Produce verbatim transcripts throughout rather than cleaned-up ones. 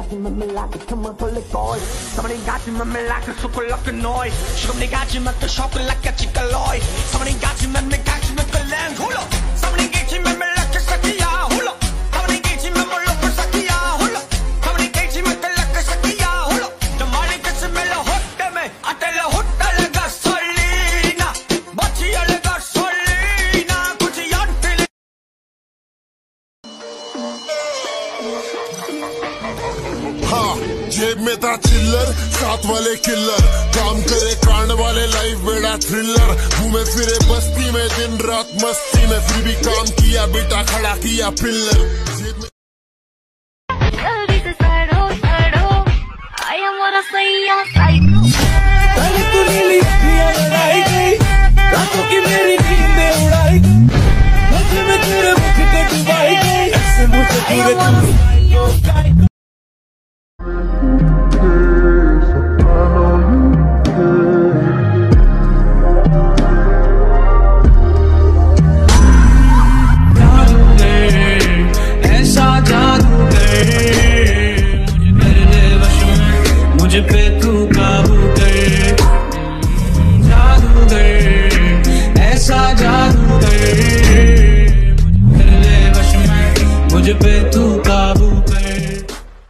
가지만 말라게 come on pull it boy Somebody 가지만 말라게 초콜릿 노이 지금 네 가지만 또 초콜릿 지갈로이 Somebody 가지만 내 가지만 걸랭 홀로 Somebody 가지만 말라게 사기야 홀로 Somebody 가지만 몰라볼 사기야 홀로 Somebody 가지만 달라게 사기야 홀로 너 말이 가슴에 헛 때문에 아텔라 헛 달라가 설리나 멋지 알레가 설리나 굳이 연필 हाँ जेब में था चिल्लर साथ वाले किल्लर काम करे कांड वाले लाइफ बेड़ा थ्रिलर घूमे फिरे बस्ती में दिन रात मस्ती में फिर भी काम किया बेटा खड़ा किया पिल्लर जल्दी से साइड हो साइड हो I am wanna say your side पहले तू नीली अखियां लड़ाई गई रातों की मेरी नींदें उड़ाई गई नशे में तेरे मुख को डुबाई गई ऐसे मुझे पूरे तुम मुझे पे तू काबू कर जादूगर ऐसा जादूगर कर ले वश में मुझे पे तू काबू कर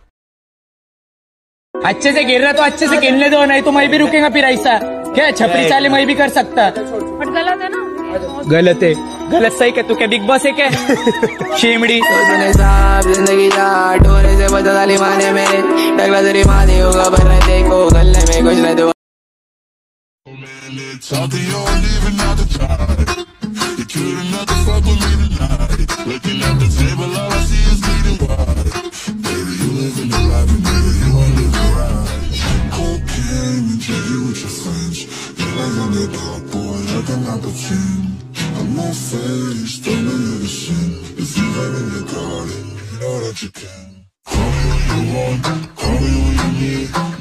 अच्छे से गिर रहा तो अच्छे से गिरने दो नहीं तो मैं भी रुकेगा फिर ऐसा क्या छपरी चाले मैं भी कर सकता बट गलत है ना गलत है गलत सही क्या तू क्या बिग बॉस है क्या शेमड़ी जिंदगी ढोले से बता डाली माने मेरे टकला तेरी माने होगा पर देखो गले में कुछ न दो I'm not faced, don't let it sin. If you haven't you got it, you know that you can. Call me when you want, call me when you need.